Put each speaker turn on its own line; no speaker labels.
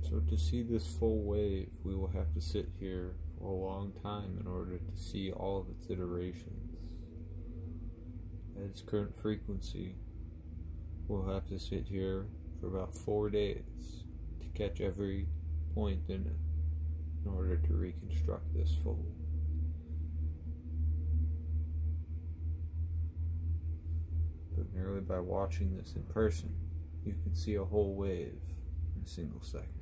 So to see this full wave, we will have to sit here for a long time in order to see all of its iterations. At its current frequency, we'll have to sit here for about 4 days to catch every point in it in order to reconstruct this full. But merely by watching this in person, you can see a whole wave in a single second.